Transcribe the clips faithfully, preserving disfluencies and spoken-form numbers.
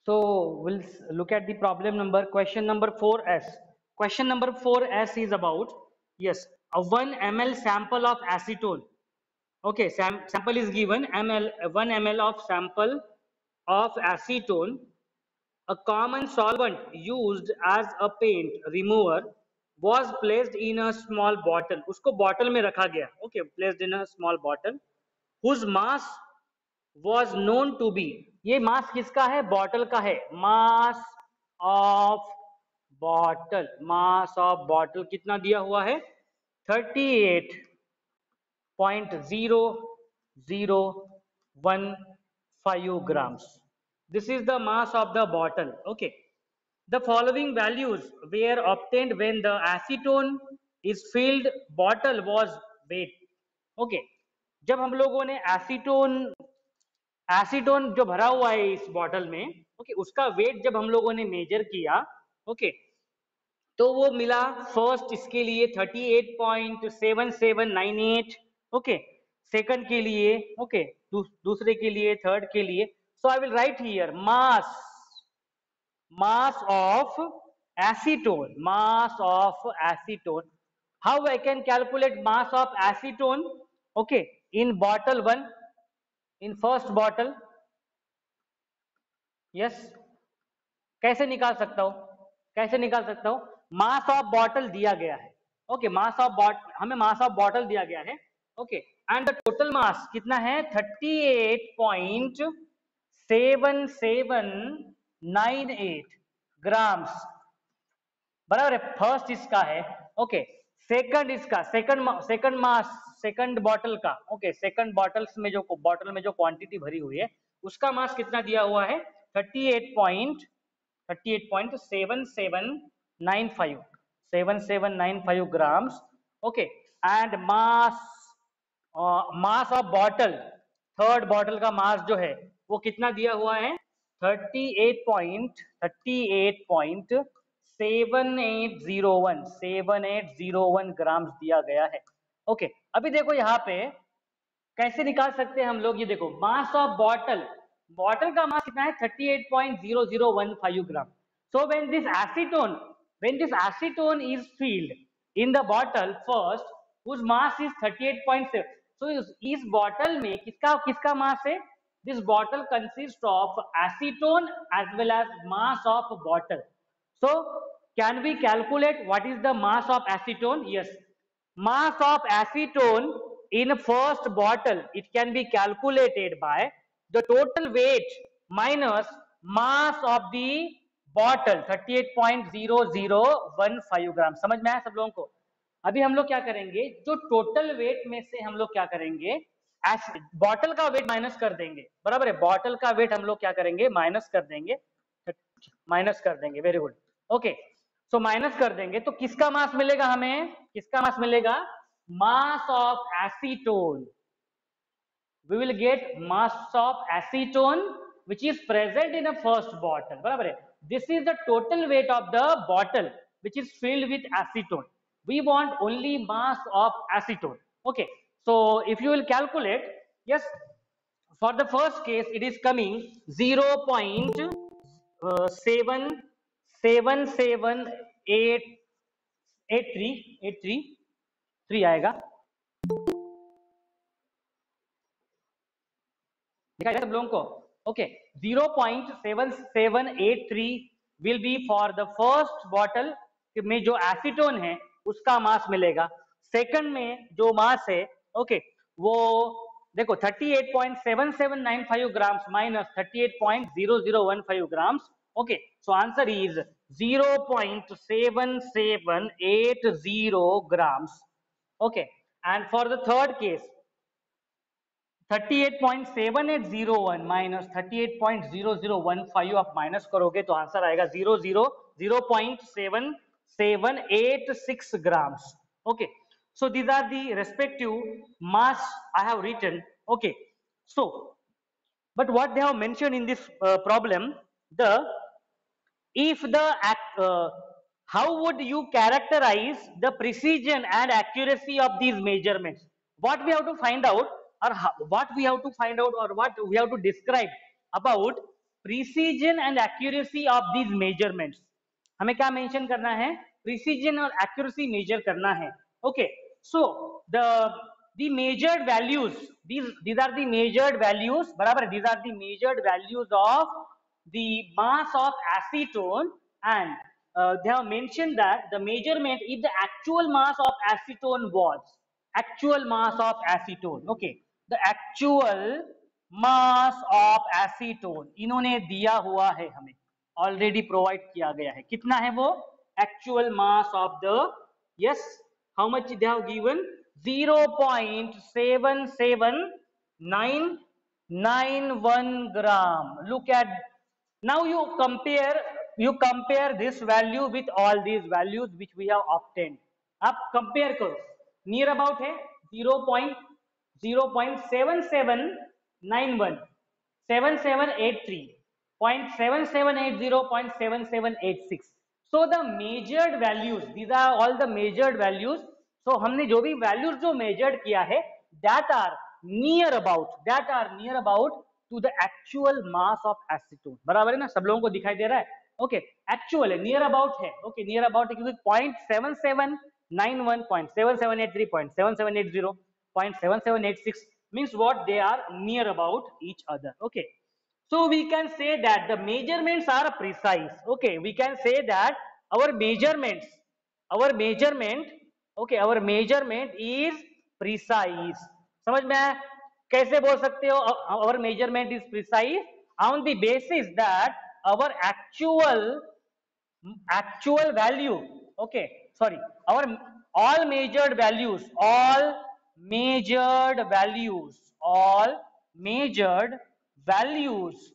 So we'll look at the problem number, question number four S. Question number four S is about, yes, a one milliliter sample of acetone. Okay, sam sample is given, ml, one milliliter of sample of acetone, a common solvent used as a paint remover, was placed in a small bottle. उसको bottle में रखा गया. Okay, placed in a small bottle, whose mass was known to be, ये मास किसका है? Bottle का है. Mass of bottle, mass of bottle कितना दिया हुआ है? Thirty eight point zero zero one five grams. This is the mass of the bottle. Okay. The following values were obtained when the acetone is filled bottle was weight. Okay. जब हम लोगों ने acetone acetone जो भरा हुआ है इस bottle में, ओके, उसका वेट जब हम लोगों ने मेजर किया, ओके, तो वो मिला फर्स्ट इसके लिए thirty eight point seven seven nine eight. Okay, second के लिए, ओके, दू, दूसरे के लिए, थर्ड के लिए. So I will write here mass mass of acetone, mass of acetone. How I can calculate mass of acetone? Okay, in bottle one, in first bottle. Yes, कैसे निकाल सकता हूं? कैसे निकाल सकता हूं? मास ऑफ बॉटल दिया गया है. ओके, मास ऑफ बॉटल, हमें मास ऑफ बॉटल दिया गया है. Okay, and the total mass कितना है? Thirty eight point seven seven nine eight grams. बराबर है. फर्स्ट इसका है. ओके, सेकंड इसका, second second mass, second bottle का. ओके, सेकंड बॉटल्स में जो बॉटल में जो क्वांटिटी भरी हुई है उसका मास कितना दिया हुआ है? Thirty eight point thirty eight point seven seven nine five seven seven nine five grams. Okay, and mass mass of bottle, third bottle का मास जो है वो कितना दिया हुआ है? Thirty eight point thirty eight point seven eight zero one seven eight zero one grams दिया गया है. ओके okay, अभी देखो यहाँ पे कैसे निकाल सकते हैं हम लोग. ये देखो मास ऑफ बॉटल, बॉटल का मास कितना है? Thirty eight point zero zero one five gram. So when this acetone when this acetone is filled in the bottle first, whose mass is thirty eight point seven. So इस bottle में किसका किसका मास है? This bottle consists of acetone as well as mass of bottle. So can we calculate what is the mass of acetone? Yes, mass of acetone in first bottle, it can be calculated by the total weight minus mass of the bottle thirty eight point zero zero one five gram. समझ में आया सब लोगों को? अभी हम लोग क्या करेंगे, जो टोटल वेट में से हम लोग क्या करेंगे, बॉटल का वेट माइनस कर देंगे. बराबर है. बॉटल का वेट हम लोग क्या करेंगे? माइनस कर देंगे. माइनस कर देंगे. Very good. Okay, so minus कर देंगे तो किसका मास मिलेगा हमें? किसका मास मिलेगा? Mass of acetone. We will get mass of acetone which is present in a first bottle. बराबर है. This is the total weight of the bottle which is filled with acetone. We want only mass of acetone. Okay, so if you will calculate, yes, for the first case it is coming zero point seven seven seven eight eight three eight three three आएगा. दिखाई दे सब लोगों को? Okay, zero point seven seven eight three will be for the first bottle में जो acetone है उसका मास मिलेगा. सेकंड में जो मास है, ओके okay, वो देखो thirty eight point seven seven nine five grams minus thirty eight point zero zero one five grams. Okay, so answer is zero point seven seven eight zero grams. Okay, and for the third case thirty eight point seven eight zero one minus thirty eight point zero zero one five आप minus करोगे तो answer आएगा zero zero zero point seven seven eight six grams. Okay, so these are the respective mass I have written. Okay, so but what they have mentioned in this uh, problem, the if the uh, how would you characterize the precision and accuracy of these measurements? What we have to find out, or how, what we have to find out, or what we have to describe about precision and accuracy of these measurements, हमें क्या mention करना है, precision और accuracy measure करना है। Okay, so the the measured values, these these are the measured values, बराबर, these are the measured values of the mass of acetone, and uh, they have mentioned that the measurement if the actual mass of acetone was, actual mass of acetone, okay, the actual mass of acetone इन्होंने दिया हुआ है, हमें already provide किया गया है, कितना है वो, actual mass of the, yes, how much they have given, zero point seven seven nine nine one gram. Look at, now you compare, you compare this value with all these values which we have obtained. आप compare करो, near about है zero point seven seven nine one, seven seven eight three, point seven seven eight zero, point seven seven eight six. So the measured values, these are all the measured values. So हमने जो भी values जो measured किया है, that are near about, that are near about to the actual mass of acetone. बराबर है ना, सब लोगों को दिखाई दे रहा है, ओके, एक्चुअल है, नियर अबाउट है, ओके, नियर अबाउट है क्योंकि point seven seven nine one, point seven seven eight three, point seven seven eight zero, point seven seven eight six means what, they are near about each other. Okay, so we can say that the measurements are precise. Okay, we can say that our measurements, our measurement, okay, our measurement is precise. समझ में आया, कैसे बोल सकते हो our measurement is precise, on the basis that our actual actual value, okay, sorry, our all measured values, all measured values, all measured values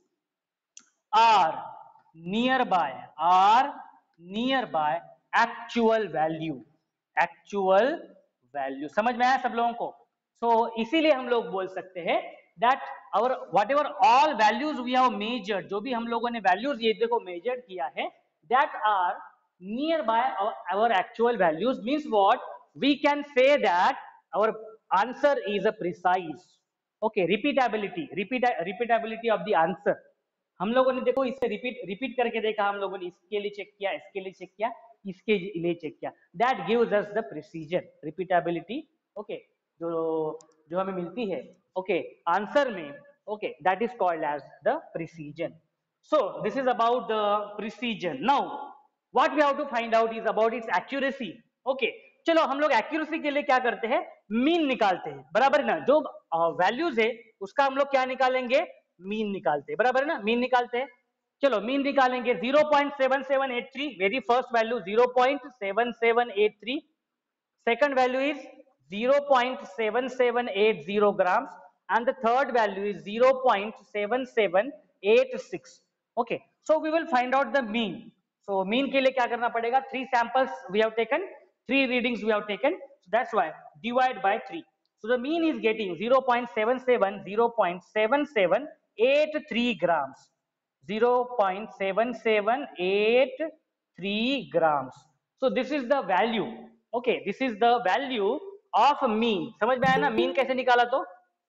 are nearby, are nearby actual value, actual value. समझ में आया सब लोगों को? So इसीलिए हम लोग बोल सकते हैं that our whatever all values we have measured, जो भी हम लोगों ने values ये देखो measured किया है, that are nearby our, our actual values, means what, we can say that our answer is a precise. Okay, repeatability, repeat repeatability of the answer. हम लोगों ने देखो इसे रिपीट रिपीट करके देखा, हम लोगों ने इसके लिए चेक किया, इसके लिए चेक किया, इसके लिए चेक किया, that gives us the precision, repeatability, okay, जो जो हमें मिलती है, ओके, आंसर में, okay, that is called as the precision. So this is about the precision. Now what we have to find out is about its accuracy. Okay, चलो हम लोग accuracy के लिए क्या करते हैं, मीन निकालते हैं, बराबर है ना, जो वैल्यूज है उसका हम लोग क्या निकालेंगे, मीन निकालते हैं, बराबर है ना, मीन निकालते हैं. चलो मीन निकालेंगे, zero point seven seven eight three, very first value zero point seven seven eight three, second value is zero point seven seven eight zero grams, and the third value is zero point seven seven eight six. okay, so we will find out the mean. so mean के लिए क्या करना पड़ेगा, three samples we have taken, three readings we have taken, so that's why divide by three. So the mean is getting zero point seven seven, zero point seven seven eight three grams, zero point seven seven eight three grams. So this is the value. Okay, this is the value of mean. समझ में आया ना, mean कैसे निकाला तो,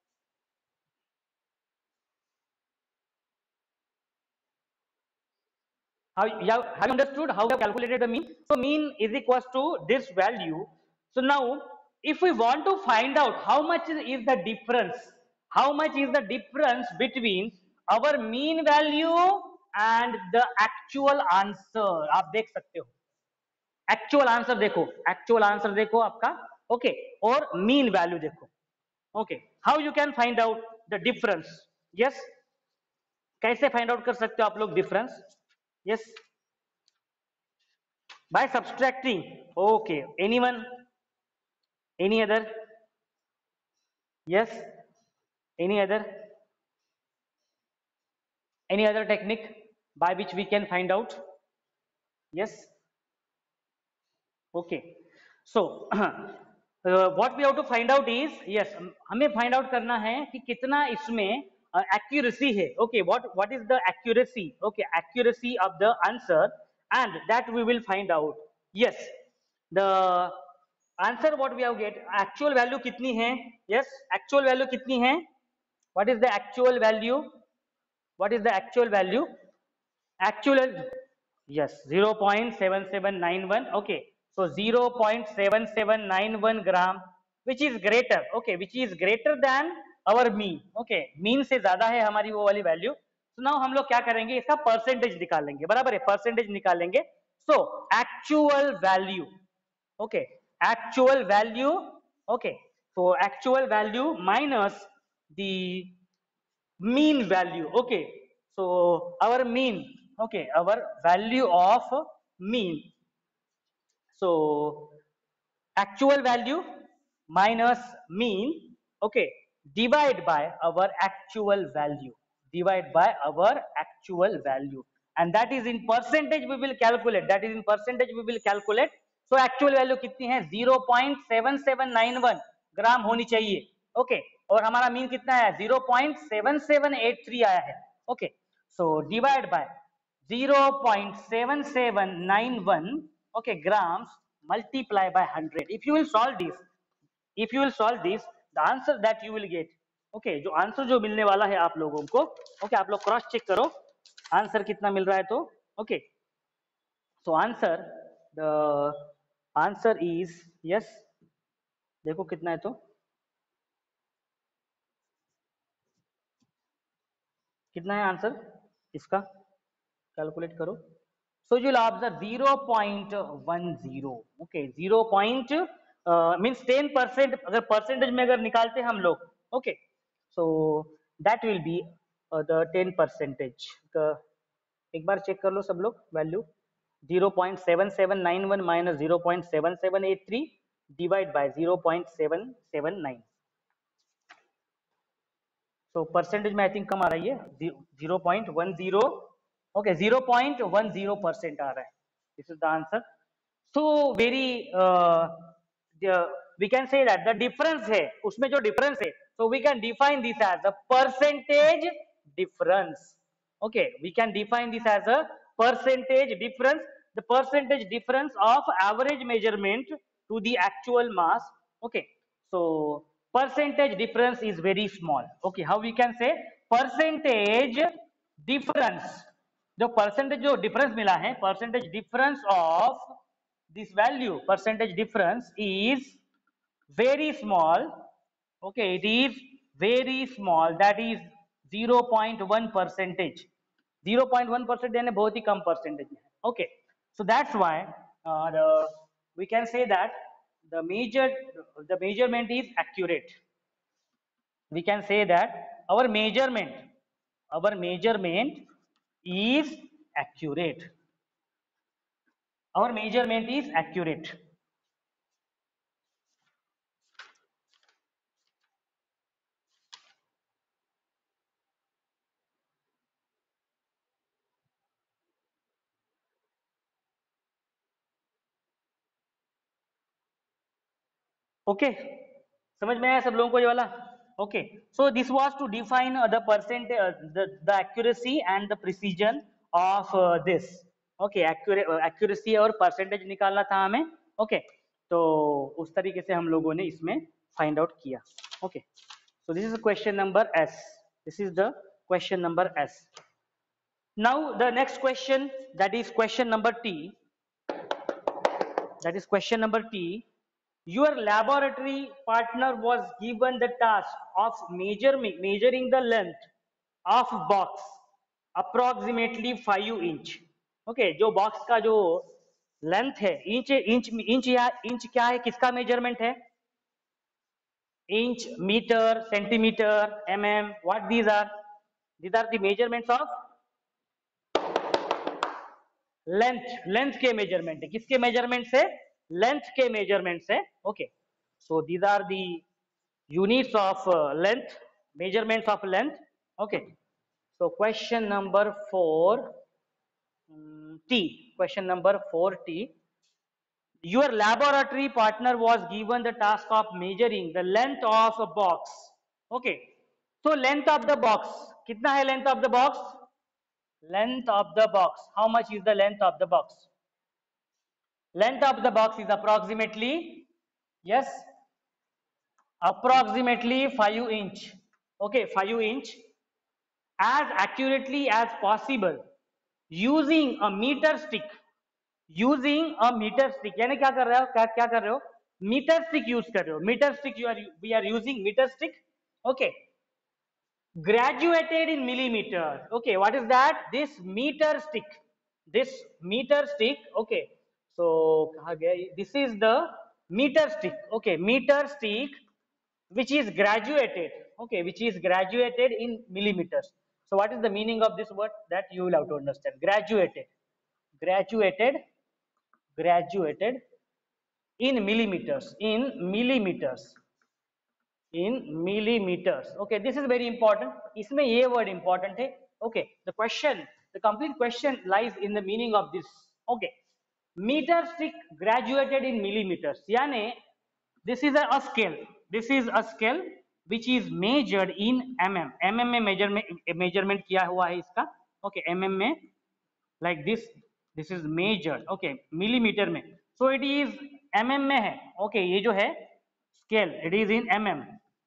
how you have, have you understood how we have calculated the mean? So mean is equals to this value. So now if we want to find out how much is the difference, how much is the difference between our mean value and the actual answer, आप देख सकते हो, actual answer देखो, actual answer देखो आपका, okay, और mean value देखो. okay, how you can find out the difference? yes, कैसे find out कर सकते हो आप लोग difference? yes, by subtracting. okay, anyone, any other, yes, any other, any other technique by which we can find out? yes, okay, so uh, what we have to find out is, yes, हमें find out करना है कि कितना इसमें accuracy है. okay, what what is the accuracy, okay, accuracy of the answer, and that we will find out. yes, the answer what we have get, actual value कितनी है, yes, actual value कितनी है, what is the actual value, What is the actual value? Actual, yes, zero point seven seven nine one. Okay, so zero point seven seven nine one gram, which is greater, okay, which is greater than our mean. Okay, mean से ज्यादा है हमारी वो वाली value. तो now हम लोग क्या करेंगे, इसका परसेंटेज निकालेंगे, बराबर है, परसेंटेज निकालेंगे. So actual value, okay, actual value, okay, so actual value minus the mean value. Okay, so our mean, okay, our value of mean, so actual value minus mean, okay, divide by our actual value, divide by our actual value, and that is in percentage we will calculate, that is in percentage we will calculate. So actual value कितनी है, zero point seven seven nine one gram होनी चाहिए. Okay, okay. और हमारा mean कितना है, zero point seven seven eight three आया है. Okay, so divide by zero point seven seven nine one, okay, grams, multiply by one hundred. If you will solve this, if you will solve this, the answer that you will get, okay, जो answer जो मिलने वाला है आप लोगों को, okay, आप लोग क्रॉस चेक करो आंसर कितना मिल रहा है. तो okay, so answer, the answer is yes, देखो कितना है, तो कितना है आंसर इसका, कैलकुलेट करो. So you will observe zero point one zero. Okay, zero point uh, means ten percent. अगर percentage में अगर निकालते हम लोग, okay, so that will be uh, the ten percentage. The एक बार चेक कर लो सब लोग value, zero point seven seven nine one minus zero point seven seven eight three divide by zero point seven seven nine. So percentage में I think कम आ रही है, zero point one zero. Okay, zero point one zero percent आ रहा है. This is the answer. So very uh, the, we can say that the difference है, उसमें जो difference है, so we can define this as the percentage difference. Okay, we can define this as a percentage difference, the percentage difference of average measurement to the actual mass. Okay, so percentage difference is very small. Okay, how we can say percentage difference, जो percentage जो difference मिला है, percentage difference of this value, percentage difference is very small. Okay, it is very small, that is zero point one percentage. zero point one percent यानी बहुत ही कम percentage है. Okay, so that's why uh, the, we can say that the measure the measurement is accurate. We can say that our measurement our measurement is accurate. Our measurement is accurate. Okay okay. समझ में आया सब लोगों को ये वाला. Okay, so this was to define the percent the accuracy and the precision of this. Okay, accuracy और percentage निकालना था हमें. Okay okay. तो उस तरीके से हम लोगों ने इसमें फाइंड आउट किया. Okay, so this is question number S. This is the question number S. Now the next question, that is question number T. That is question number T. Your laboratory partner was given the task of measuring measuring the length of box approximately five inch. Okay, जो box का जो length है, inch inch inch या inch क्या है, किसका measurement है, inch, meter, centimeter, mm, what these are? These are the measurements of length. Length के मेजरमेंट है, किसके मेजरमेंट से, लेंथ के मेजरमेंट से. Okay, so these are the units of length, measurements of length. Okay, so question number forty, question number forty. Your laboratory partner was given the task of measuring the length of a box. Okay, so length of the box, कितना है length of the box? Length of the box, how much is the length of the box? Length of the box is approximately, yes, approximately five inch. Okay, five inch. as accurately as possible using a meter stick. Using a meter stick यानी क्या कर रहे हो, क्या क्या कर रहे हो, मीटर स्टिक यूज कर रहे हो. Metre stick you are we are using metre stick. Okay, graduated in millimeter. Okay, what is that? This meter stick, this meter stick. Okay, so kaha gaya, this is the meter stick. Okay, meter stick which is graduated. Okay, which is graduated in millimeters. So what is the meaning of this word? That you will have to understand. Graduated, graduated, graduated in millimeters, in millimeters, in millimeters. Okay, this is very important. इसमें ये word important है. Okay, the question, the complete question lies in the meaning of this. Okay, meter stick graduated in millimeters. यानी this is a, a scale. This is a scale which is measured in mm. mm में measurement measurement किया हुआ है इसका. Okay, mm में like this. This is measured. Okay, millimeter में. So it is mm में है. Okay, ये जो है scale, it is in mm.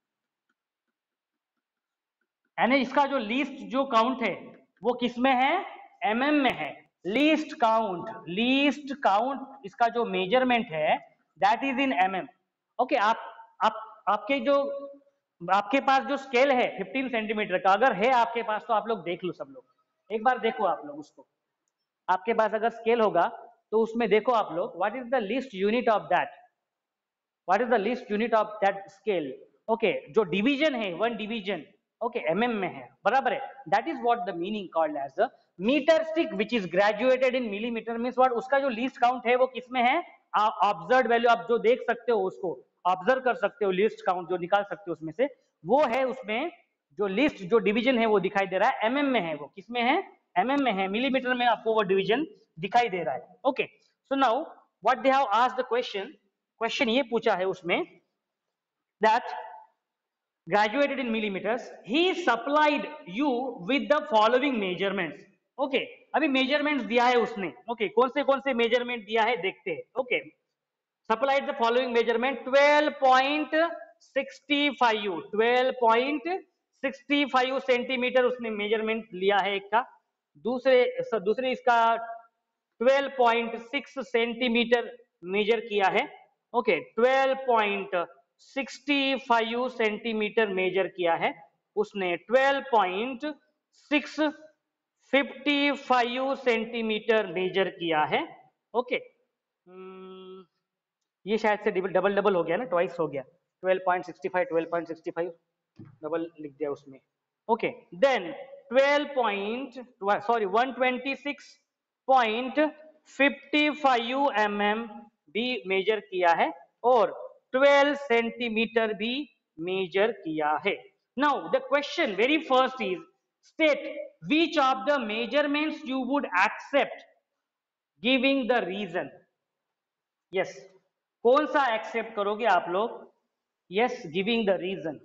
यानी इसका जो लीस्ट जो काउंट है वो किस में है, एम एम में है. लीस्ट काउंट, लीस्ट काउंट इसका जो मेजरमेंट है that is in M M. Okay, आप आप आपके जो आपके पास जो स्केल है फिफ्टीन सेंटीमीटर का अगर है आपके पास तो आप लोग देख लो, सब लोग एक बार देखो आप लोग उसको. आपके पास अगर स्केल होगा तो उसमें देखो आप लोग what is the least unit of that, what is the least unit of that scale. Okay, जो डिवीजन है one division okay okay, mm में है, बराबर है. That is what the meaning called as the metre stick which is graduated in millimetre. Means what, उसका जो least count है वो किसमें है, ऑब्जर्व वैल्यू आप जो देख सकते हो उसको ऑब्जर्व कर सकते हो, लीस्ट काउंट जो निकाल सकते हो उसमें से वो है, उसमें जो लिस्ट जो डिवीजन है वो दिखाई दे रहा है एमएम में है. वो किसमें है, एमएम में है. मिलीमीटर में आपको वो डिवीजन दिखाई दे रहा है. Okay, so now what they have asked the question, question ये पूछा है उसमें that graduated in millimeters, he supplied you with the following measurements. okay, अभी measurements दिया है उसने. okay, कौन से कौन से measurement दिया है देखते हैं. okay, supplied the following measurement twelve point six five, twelve point six five centimetre उसने measurement लिया है एक का. दूसरे दूसरे इसका twelve point six centimetre measure किया है. Okay, twelve point six five centimetre measure किया है उसने. twelve point six five centimetre measure किया है. ओके, ये शायद से डबल डबल हो गया ना, ट्वाइस हो गया. twelve point six five, twelve point six five double लिख दिया उसमें. Okay, then twelve point sorry one twenty-six point five five mm भी मेजर किया है और twelve सेंटीमीटर भी मेजर किया है. Now the question very first is state which of the measurements you would accept giving the reason. Yes, कौन सा एक्सेप्ट करोगे आप लोग. Yes, giving the reason.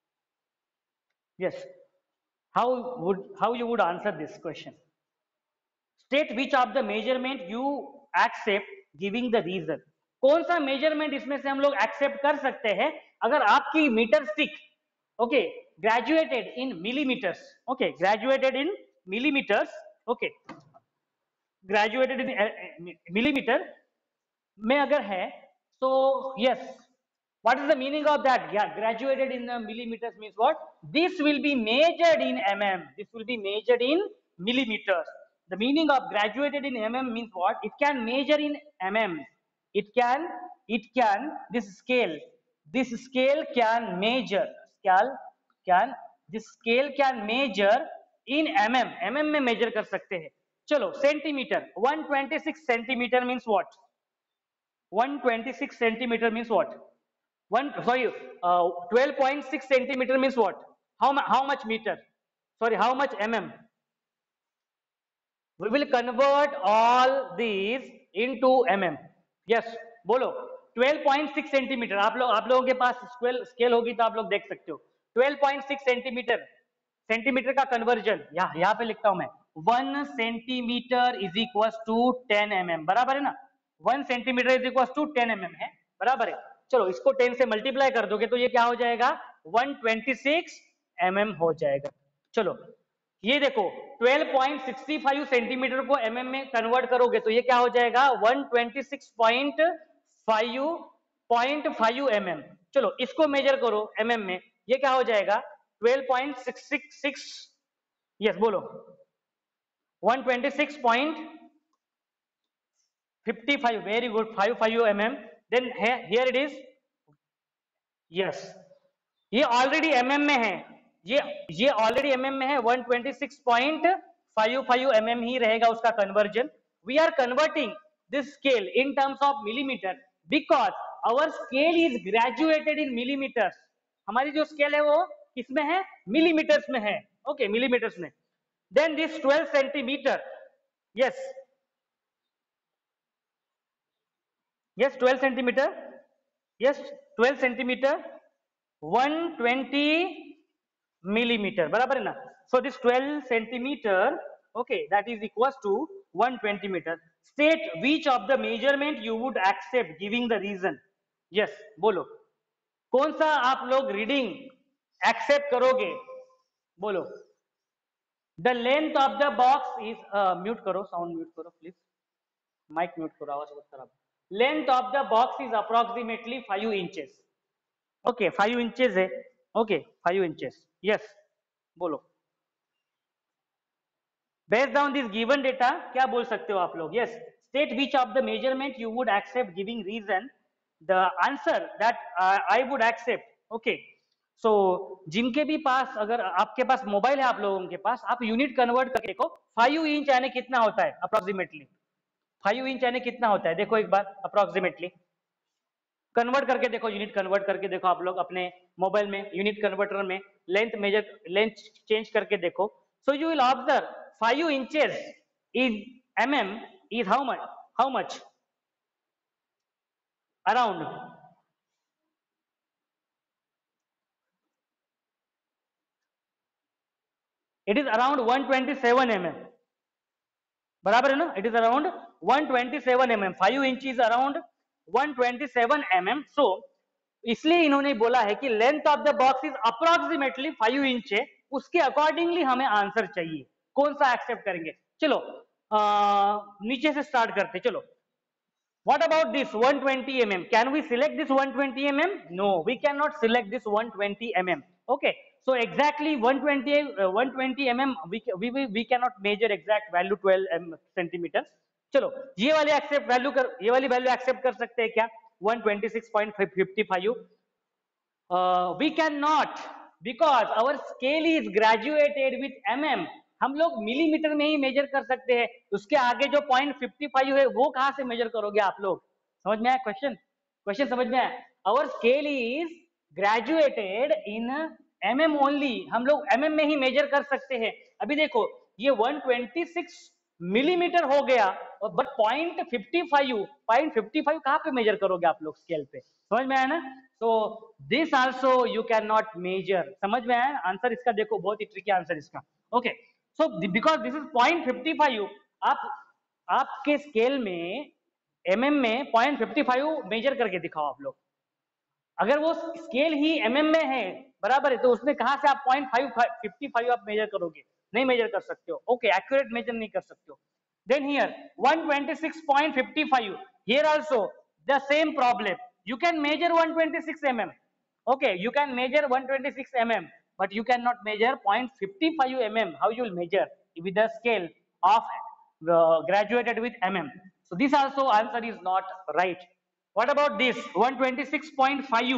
Yes, how would how you would answer this question. State which of the measurement you accept giving the reason. कौन सा measurement इसमें से हम लोग एक्सेप्ट कर सकते हैं अगर आपकी metre stick okay graduated in millimetres. Okay, graduated in millimetres. Okay, graduated in millimetre में अगर है तो yes, what is the meaning of that? Yeah, graduated in the millimeters means what? This will be measured in mm. This will be measured in millimeters. The meaning of graduated in mm means what? It can measure in mm. It can, it can, this scale, this scale can measure, scale can, this scale can measure in mm. mm में measure कर सकते हैं. चलो, centimetre, one twenty-six centimetre means what? one twenty-six centimetre means what? One sorry, uh, twelve point six centimeter means what? How how much meter? Sorry, how much mm? We will convert all these into mm. Yes, बोलो. twelve point six centimeter. आप लोग आप लोगों के पास scale scale होगी तो आप लोग देख सकते हो. twelve point six centimetre, centimetre का कन्वर्जन यहाँ यहाँ पे लिखता हूं मैं. one centimetre is equal to ten mm. बराबर है ना. one centimetre is equal to ten mm है, बराबर है. चलो, इसको ten से मल्टीप्लाई कर दोगे तो ये क्या हो जाएगा, one twenty-six mm हो जाएगा. चलो, ये देखो twelve point six five centimetre को एमएम में कन्वर्ट करोगे तो ये क्या हो जाएगा one twenty six point five mm. चलो इसको मेजर करो एमएम में, ये क्या हो जाएगा twelve point six six six, yes बोलो one twenty six point fifty five, very good, five five mm. Then here it is, yes ये ऑलरेडी एमएम में है, ये ये ऑलरेडी एमएम में है, one twenty six point five five mm ही रहेगा उसका conversion. We are converting this scale in terms of millimetre because our scale is graduated in millimetres. हमारी जो स्केल है वो किसमें है, मिलीमीटर्स में है, ओके okay, मिलीमीटर्स में। Then this twelve centimetre, yes yes twelve centimetre, yes twelve centimetre one twenty millimeter, बराबर है ना। so this twelve centimeter, okay, that is equals to one hundred twenty meter. State which of the measurement you would accept giving the reason. yes बोलो कौन सा आप लोग reading accept करोगे, बोलो। the length of the box is mute uh, करो, sound mute करो please, mic mute करो, आवाज बहुत खराब। Length of the box is approximately five inches, okay five inches है, ओके फाइव इंचेस, यस बोलो। Based on this given data क्या बोल सकते हो आप लोग, yes state which of the measurement you would accept giving reason. The answer that I would accept, okay so जिनके भी पास, अगर आपके पास मोबाइल है आप लोगों के पास, आप यूनिट कन्वर्ट करके देखो फाइव इंच यानी कितना होता है अप्रोक्सीमेटली, फाइव इंच यानी कितना होता है देखो एक बार अप्रोक्सीमेटली कन्वर्ट करके देखो, यूनिट कन्वर्ट करके देखो आप लोग अपने मोबाइल में, यूनिट कन्वर्टर में लेंथ मेजर, लेंथ चेंज करके देखो। So you will observe five inches is mm is how much, how much around, it is around one twenty seven mm, बराबर है ना, it is around one twenty seven mm, five inch is around one twenty seven mm. So इसलिए इन्होंने बोला है कि length of the box is approximately five inch है, उसके अकॉर्डिंगली हमें आंसर चाहिए, कौन सा एक्सेप्ट करेंगे। चलो आ, नीचे से स्टार्ट करते, चलो what about this one twenty millimeter, can we select this one twenty millimeter? no, we cannot select this one twenty millimeter, okay so exactly one twenty uh, one twenty millimeter we, we we we cannot measure exact value twelve centimeters। चलो ये वाली accept value कर, ये वाली value accept कर सकते हैं क्या, one twenty six point fifty five, we can not because our scale is graduated with mm, हम लोग मिलीमीटर में ही मेजर कर सकते हैं, उसके आगे जो पॉइंट फिफ्टी फाइव है वो कहां से मेजर करोगे आप लोग, समझ में आया क्वेश्चन, क्वेश्चन समझ में आया। Our scale is graduated in mm only, हम लोग एमएम में ही मेजर कर सकते हैं। अभी देखो ये वन ट्वेंटी सिक्स मिलीमीटर हो गया, but point fifty five, point fifty five कहां पे मेजर करोगे आप लोग स्केल पे, समझ में आया ना। So this also you can not measure, समझ में आया आंसर इसका, देखो बहुत ही ट्रिकी आंसर इसका, okay so because this is point fifty five, आप आपके स्केल में एमएम में पॉइंट फिफ्टी फाइव मेजर करके दिखाओ आप लोग, अगर वो स्केल ही एमएम में है बराबर है तो उसमें कहां से आप पॉइंट फाइव फिफ्टी फाइव आप मेजर करोगे, नहीं मेजर कर सकते हो, ओके एक्यूरेट मेजर नहीं कर सकते हो। Then here one twenty six point fifty five, here also the same problem, you can measure one twenty-six millimeter, okay you can measure one twenty-six millimeter, but you cannot measure zero point five five millimeter, how you will measure with the scale of uh, graduated with mm, so this also answer is not right। what about this one twenty-six point five,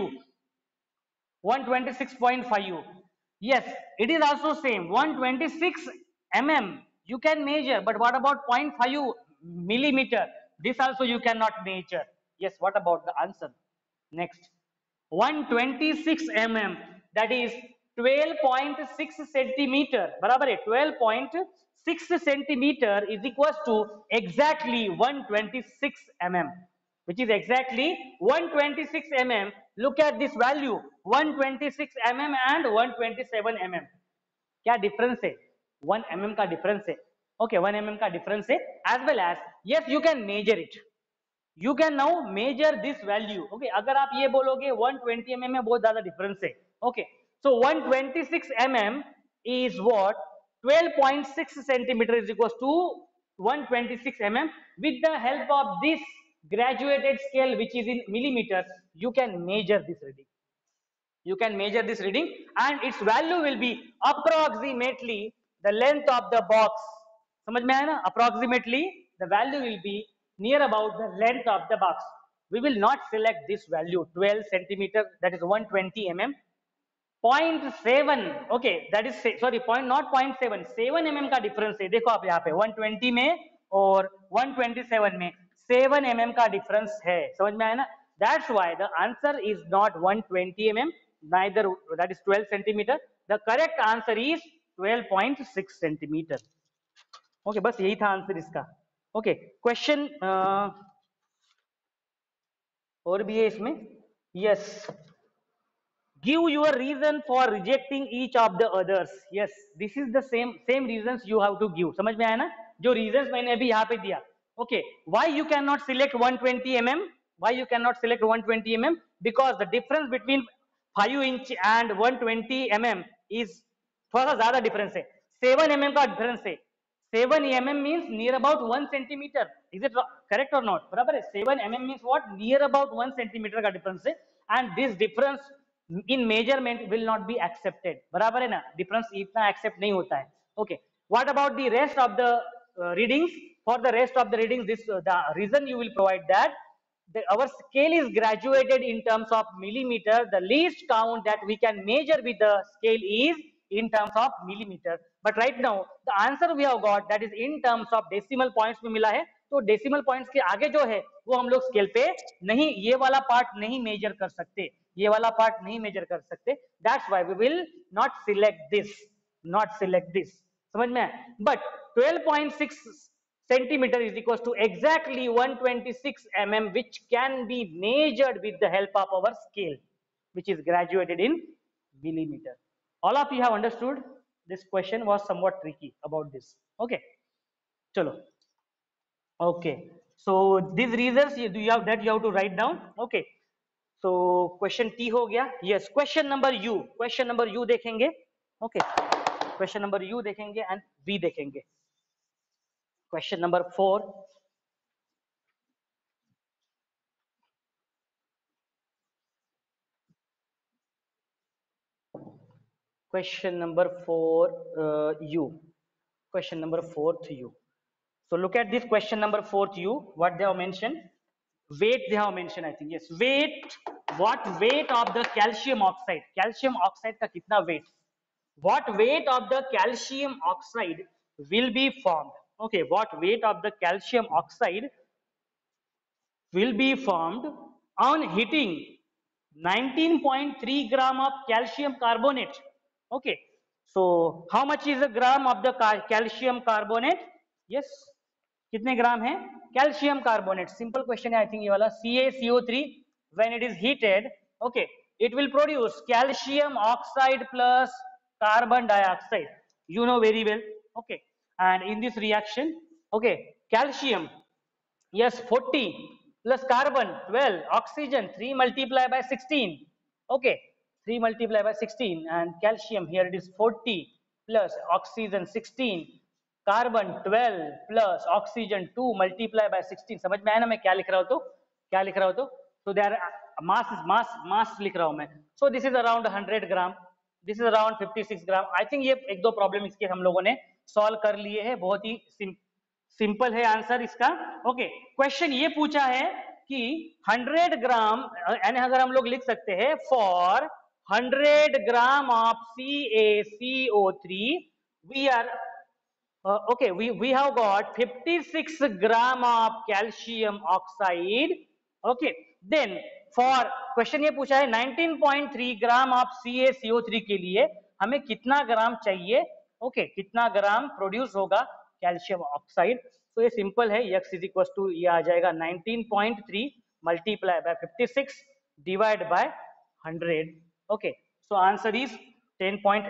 one twenty-six point five, yes it is also same one twenty-six millimeter you can measure, but what about zero point five millimeter, this also you cannot measure। yes what about the answer, next one twenty-six millimeter, that is twelve point six centimeter, बराबर है twelve point six centimeter is equals to exactly one twenty-six millimeter, which is exactly one twenty-six millimeter। look at this value one twenty-six millimeter and one twenty-seven millimeter, क्या difference है, one millimeter का difference है, okay one millimeter का difference है, as well as yes you can measure it, you can now measure this value, okay अगर आप ये बोलोगे one twenty millimeter में बहुत ज्यादा डिफरेंस है, okay so one twenty-six millimeter is what twelve point six centimeter is equals to one hundred twenty-six millimeters. With the help of this graduated scale, which is in millimeters, you can measure this reading. You can measure this reading, and its value will be approximately the length of the box. समझ में आया ना? Approximately the value will be near about the length of the box. We will not select this value twelve centimeter, that is one hundred twenty millimeters. zero point seven, okay, that is sorry point not zero point seven, seven mm का difference है. देखो आप यहाँ पे one hundred twenty में और one hundred twenty-seven में seven mm का डिफरेंस है. समझ में आया ना? That's why the answer is not one hundred twenty millimeters, neither that is twelve centimeter. The correct answer is twelve point six centimeter. Okay, बस यही था आंसर इसका. Okay, question uh, और भी है इसमें. Yes. Give your reason for rejecting each of the others. Yes, this is the same same reasons you have to give. समझ में आया ना? जो reasons मैंने अभी यहाँ पे दिया. Okay, why you cannot select one hundred twenty millimeters? Why you cannot select one hundred twenty millimeters? Because the difference between five inch and one hundred twenty millimeters is थोड़ा सा ज्यादा difference है. seven millimeters का difference है. seven millimeters means near about one centimeter. Is it correct or not? बराबर है. seven millimeters means what? Near about one centimeter का difference है. And this difference in measurement will not be accepted. बराबर है ना? Difference इतना accept नहीं होता है. Okay. What about the rest of the uh, readings? For the rest of the readings, this uh, the reason you will provide that the, our scale is graduated in terms of millimeter. The least count that we can measure with the scale is in terms of millimeter. But right now the answer we have got, that is in terms of decimal points में मिला है. तो decimal points के आगे जो है वो हम लोग स्केल पे नहीं, ये वाला पार्ट नहीं मेजर कर सकते, ये वाला पार्ट नहीं मेजर कर सकते. That's why we will not select this, not select this. समझ में? But twelve point six centimeter is equals to exactly one hundred twenty-six millimeters, which can be measured with the help of our scale, which is graduated in millimeter. All of you have understood? This question was somewhat tricky about this. Okay, chalo. Okay, so these reasons you, you have that you have to write down. Okay, so question T हो गया. Yes, question number U. Question number U देखेंगे. Okay, question number U देखेंगे and V देखेंगे. Question number four. Question number four, uh, U. Question number fourth U. So look at this question number fourth U. What they have mentioned? Weight they have mentioned. I think yes. Weight. What weight of the calcium oxide? Calcium oxide का कितना weight? What weight of the calcium oxide will be formed? Okay. What weight of the calcium oxide will be formed on heating nineteen point three gram of calcium carbonate? Okay. So how much is a gram of the calcium carbonate? Yes. कितने ग्राम है calcium carbonate? Simple question है आई think ये वाला. C a C O three when it is heated, okay, it will produce calcium oxide plus carbon dioxide. You know very well. Okay, and in this reaction, okay, calcium, yes, forty plus carbon twelve, oxygen three multiplied by sixteen. Okay, three multiplied by sixteen, and calcium here it is forty plus oxygen sixteen, carbon twelve plus oxygen two multiply by sixteen. समझ में आया ना मैं क्या लिख रहा हूं? तो क्या लिख रहा हूं? तो so there mass मास मास लिख रहा हूं मैं. so this is around one hundred gram, this is around fifty-six gram. I think ये एक दो प्रॉब्लम इसके हम लोगों ने सॉल्व कर लिए हैं. बहुत ही सिंपल है आंसर इसका. ओके, क्वेश्चन ये पूछा है कि one hundred ग्राम, यानी अगर हम लोग लिख सकते हैं for one hundred gram of C a C O three we are Uh, okay, we we have got fifty-six gram of calcium oxide. Okay, then for question ये पूछा है nineteen point three gram of C a C O three के लिए हमें कितना ग्राम चाहिए? okay, कितना gram produce होगा कैल्शियम ऑक्साइड? तो ये सिंपल है, x इज इक्वल टू ये आ जाएगा nineteen point three multiply by fifty-six divide by one hundred. okay, so answer is ten point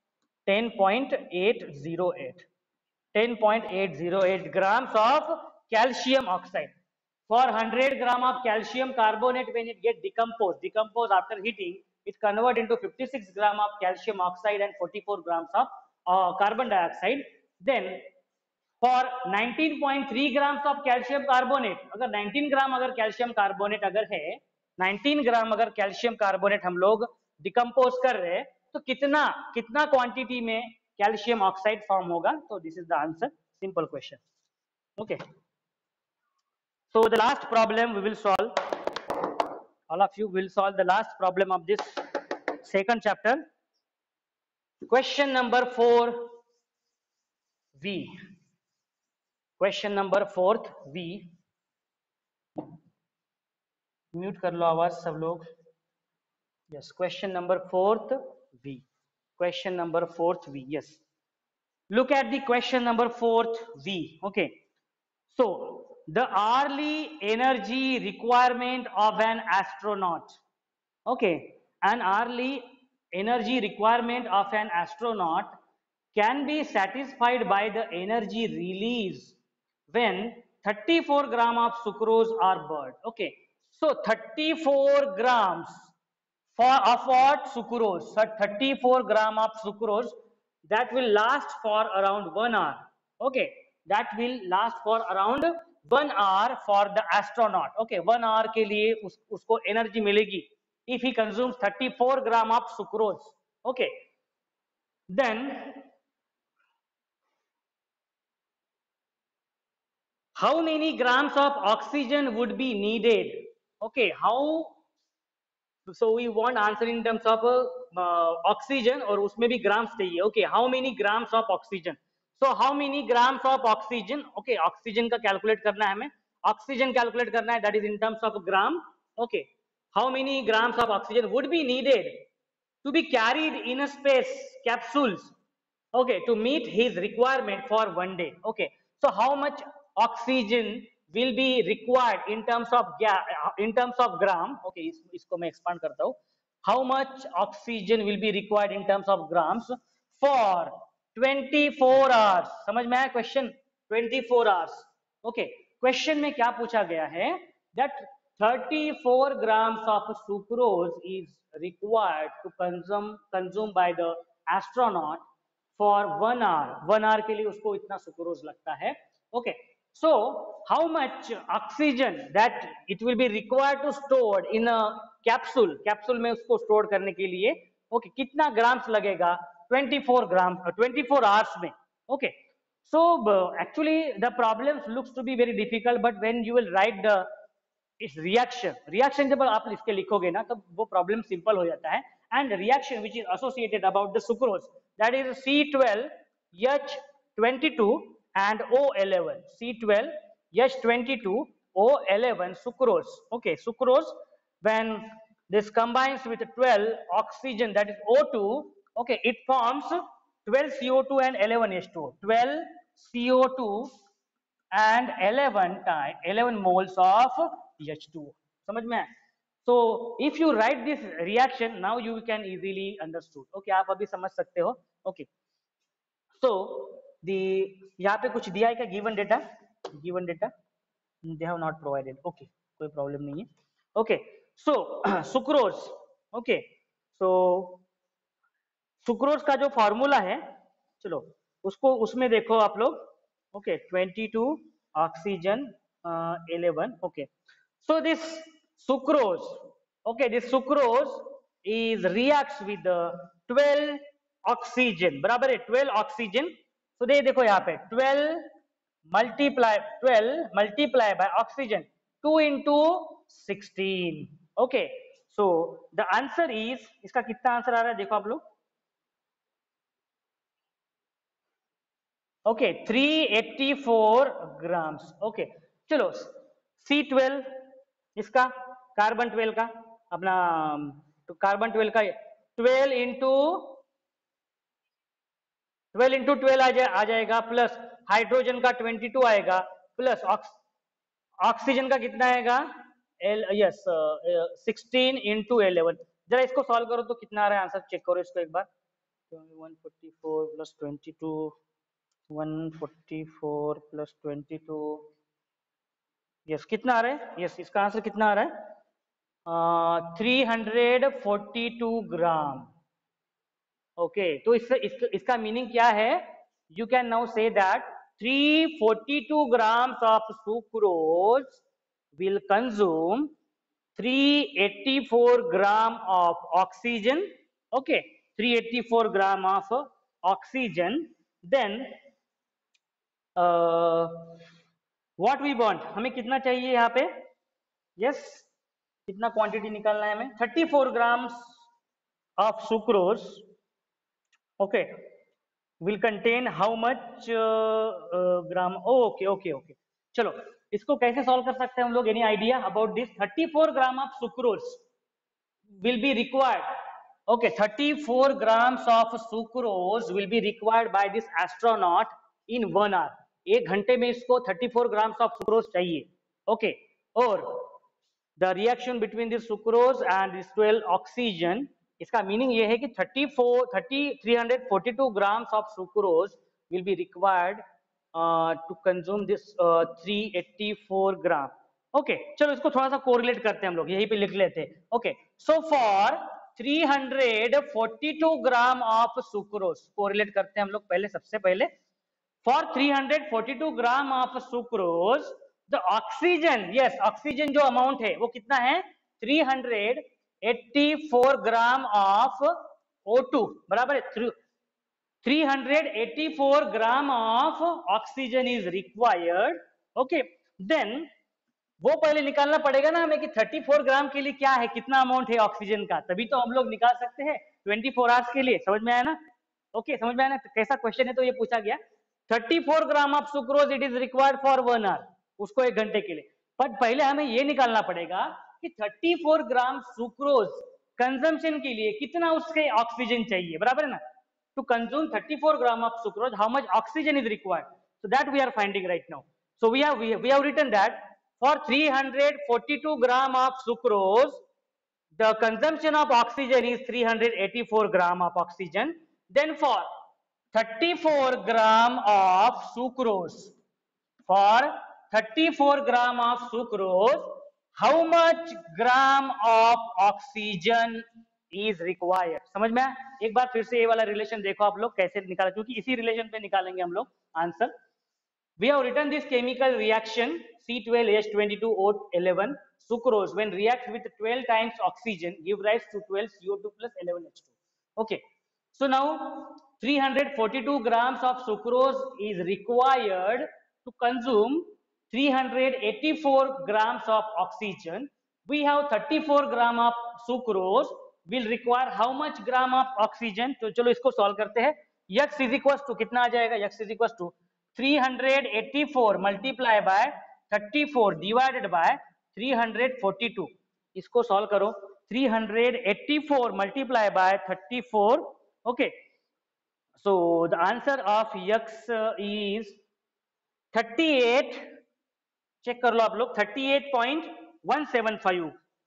eight zero eight. ten point eight zero eight grams of calcium oxide. For one hundred gram of calcium carbonate, when it get decomposed, decomposed after heating, it convert into fifty-six gram of calcium oxide and forty-four grams of carbon dioxide, then for nineteen point three grams of calcium carbonate, अगर nineteen gram अगर calcium carbonate अगर है, nineteen gram अगर calcium carbonate हम लोग decompose कर रहे हैं, तो कितना कितना क्वांटिटी में कैल्शियम ऑक्साइड फॉर्म होगा? तो this is the answer, simple question. Okay, so the last problem we will solve, all of you will solve the last problem of this second chapter. Question number four V. Question number fourth V. Mute कर लो आवाज सब लोग. Yes, question number fourth V. Question number fourth V. Yes. Look at the question number fourth V. Okay. So the hourly energy requirement of an astronaut. Okay. An hourly energy requirement of an astronaut can be satisfied by the energy release when thirty-four gram of sucrose are burned. Okay. So thirty-four grams for of what? Sucrose. So thirty-four gram of sucrose that will last for around one hour. Okay, that will last for around one hour for the astronaut. Okay, one hour के लिए उस उसको energy मिलेगी if he consumes thirty-four gram of sucrose. Okay, then how many grams of oxygen would be needed? Okay, how, so we want answer in terms of uh, oxygen और उसमें भी grams चाहिए. Okay, how many grams of oxygen? So how many grams of oxygen? Okay, oxygen का calculate करना है हमें. Oxygen calculate करना है, that is in terms of gram. Okay, how many grams of oxygen would be needed to be carried in a space capsules? Okay, to meet his requirement for one day. Okay, so how much oxygen will be required in terms of in terms of gram? Okay, इस, इसको मैं expand करता हूँ. How much oxygen will be required in terms of grams for twenty-four hours? समझ में आया question? twenty-four hours. Okay, question में क्या पूछा गया है? That thirty-four grams of sucrose is required to consume consumed by the astronaut for one hour. One hour के लिए उसको इतना सुक्रोज लगता है. Okay, so how much oxygen that it will be required to store in a capsule? Capsule में उसको store करने के लिए okay कितना grams लगेगा? twenty-four grams, uh, twenty-four hours में. Okay, so uh, actually the problems looks to be very difficult, but when you will write the इस reaction reaction जब आप इसके लिखोगे ना तब वो प्रॉब्लम सिंपल हो जाता है. And reaction which is associated about the sucrose, that is C twelve H twenty two and O eleven, C twelve H twenty-two O eleven sucrose. Okay, sucrose, when this combines with twelve oxygen, that is O two, okay, it forms twelve C O two and eleven H two O. twelve C O two and eleven time eleven moles of H two O. समझ में? So if you write this reaction now, you can easily understood. Okay, आप अभी समझ सकते हो. Okay, so the यहाँ पे कुछ दिया है क्या? Given data, given data they have not provided. Okay, कोई प्रॉब्लम नहीं है. Okay, so sucrose. Okay, so sucrose का जो फॉर्मूला है, चलो उसको उसमें देखो आप लोग. Okay, twenty-two oxygen uh, eleven. Okay, so this sucrose, okay, this sucrose is reacts with the twelve oxygen. बराबर है twelve oxygen. So दे देखो यहाँ पे twelve multiply twelve multiply by oxygen two into sixteen. Okay, so the answer is, इसका कितना answer आ रहा है देखो आप लोग. Okay, three eighty-four grams. Okay, चलो C twelve इसका, कार्बन ट्वेल्व का अपना, तो कार्बन ट्वेल्व का twelve into twelve into twelve आ, जा, आ जाएगा, प्लस हाइड्रोजन का ट्वेंटी टू आएगा, प्लस ऑक्सीजन का कितना आएगा? एल यस सिक्सटीन इंटू इलेवन. जरा इसको सॉल्व करो तो कितना आ रहा है आंसर, चेक करो इसको एक बार. one forty-four plus twenty-two, one forty-four plus twenty-two, yes कितना आ रहा है? यस इसका आंसर कितना आ रहा है? Three hundred forty two gram. Okay, तो इससे इसका, इसका मीनिंग क्या है? You can now say that three hundred forty-two grams of sucrose will consume three hundred eighty-four gram of oxygen. Okay, three hundred eighty-four gram of oxygen. Then uh, what we want, हमें कितना चाहिए यहाँ पे? Yes yes, कितना quantity निकालना है हमें? thirty-four grams of sucrose, okay, will contain how much uh, uh, gram? Okay okay okay, चलो इसको कैसे सॉल्व कर सकते हैं हम लोग? Any idea about this? thirty-four gram of sucrose will be required. Okay, thirty-four grams of sucrose will be required by this astronaut in one hour. एक घंटे में इसको thirty-four grams of sucrose चाहिए. Okay, और the reaction between this sucrose and this twelve oxygen, इसका meaning ये है कि thirty-four, thirty, three hundred forty-two grams of sucrose will be required uh, to consume this uh, three hundred eighty-four gram. Okay okay, चलो इसको थोड़ा सा correlate करते हैं हम लोग, यहीं पे लिख लेते हैं. Okay, so for three hundred forty-two gram of sucrose, correlate करते हैं हम लोग पहले, सबसे पहले for three hundred forty-two gram of sucrose the oxygen, yes oxygen जो अमाउंट है वो कितना है? three hundred eighty-four gram of O two, बराबर है three hundred eighty-four gram of oxygen is required. Okay, then वो पहले निकालना पड़ेगा ना हमें कि thirty-four ग्राम के लिए क्या है, कितना अमाउंट है ऑक्सीजन का, तभी तो हम लोग निकाल सकते हैं twenty-four आवर्स के लिए. समझ में आया ना? ओके, समझ में आया ना? तो कैसा क्वेश्चन है तो ये पूछा गया. thirty-four gram of sucrose it is required for one hour, उसको एक घंटे के लिए. बट पहले हमें ये निकालना पड़ेगा कि thirty-four ग्राम सुक्रोज कंजम्पशन के लिए कितना उसके ऑक्सीजन चाहिए, बराबर है ना? To consume thirty-four gram of sucrose how much oxygen is required, so that we are finding right now. So we have we have written that for three hundred forty-two gram of sucrose, the consumption of oxygen is three hundred eighty-four gram of oxygen. Then for thirty-four gram of sucrose, for thirty-four gram of sucrose, how much gram of oxygen is required? समझ में आया? एक बार फिर से ये वाला relation देखो आप लोग कैसे निकाला, क्योंकि इसी रिलेशन पे निकालेंगे हम लोग answer. We have written this chemical reaction C twelve H twenty-two O eleven sucrose when reacts with twelve times oxygen give rise to twelve C O two plus eleven H two. Okay, so now three hundred forty-two grams of sucrose is required to consume three hundred eighty-four grams of oxygen. We have thirty-four gram of sucrose will require how much gram of oxygen? तो चलो इसको solve करते हैं. X is equals to कितना आ जाएगा? X is equals to three hundred eighty-four multiply by thirty-four divided by three hundred forty-two. इसको solve करो. three hundred eighty-four multiply by thirty-four. okay, so the answer of X is thirty-eight, check कर लो आप लोग, thirty-eight point one seven five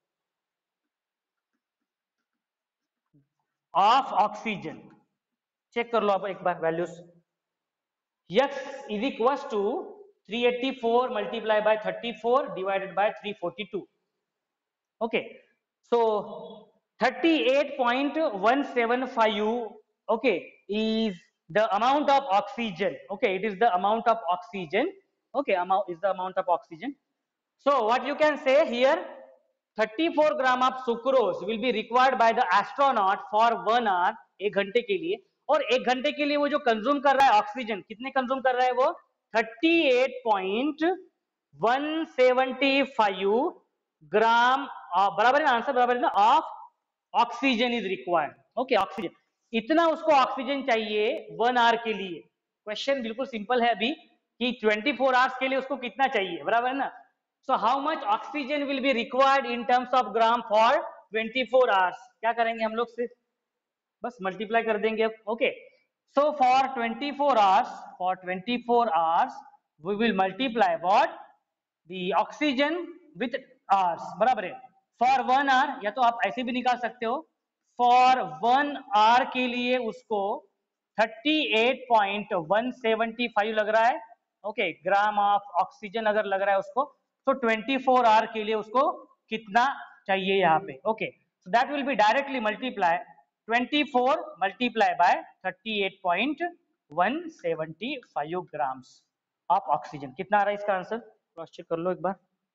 of oxygen. Check कर लो आप एक बार values. X is equals to three hundred eighty-four multiplied by thirty-four divided by three hundred forty-two. Okay, so thirty-eight point one seven five, okay, is the amount of oxygen. Okay, it is the amount of oxygen. Okay, amount is the amount of oxygen. So what you can say here, thirty-four gram of sucrose will be required by the astronaut for one hour, एक घंटे के लिए. और एक घंटे के लिए वो जो कंज्यूम कर रहा है ऑक्सीजन, कितने कंज्यूम कर रहा है वो? thirty-eight point one seven five ग्राम, बराबर है ना? आंसर बराबर है ना? Of oxygen is required. Okay, oxygen इतना उसको ऑक्सीजन चाहिए वन आवर के लिए. क्वेश्चन बिल्कुल सिंपल है अभी कि twenty-four आवर्स के लिए उसको कितना चाहिए, बराबर है ना? So how much oxygen will be required in terms of gram for twenty-four hours? क्या करेंगे हम लोग? सिर्फ बस मल्टीप्लाई कर देंगे अब. Okay, so for twenty-four hours, for twenty-four hours we will multiply what? The oxygen with hours, बराबर है. फॉर वन आवर, या तो आप ऐसे भी निकाल सकते हो, फॉर वन आवर के लिए उसको thirty-eight point one seven five लग रहा है. ओके, ग्राम ऑफ ऑक्सीजन अगर लग रहा है उसको, तो twenty-four आवर के लिए उसको कितना चाहिए यहाँ पे? Okay, so that will be directly multiply twenty-four multiply by thirty-eight point one seven five grams of oxygen. कितना आ रहा है इसका आंसर, क्रॉस चेक कर लो एक बार।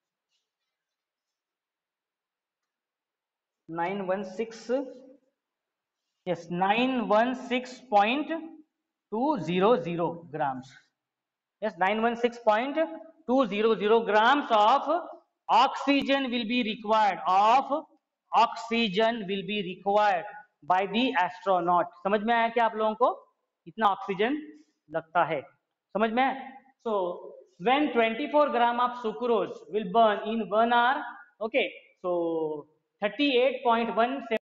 Nine one six, yes nine one six point two zero zero grams, yes nine one six point two zero zero grams of oxygen will be required of oxygen will be required by the astronaut। समझ में आया क्या आप लोगों को, इतना oxygen लगता है, समझ में। so when twenty-four gram of sucrose will burn in one hour, okay, so thirty-eight point one seven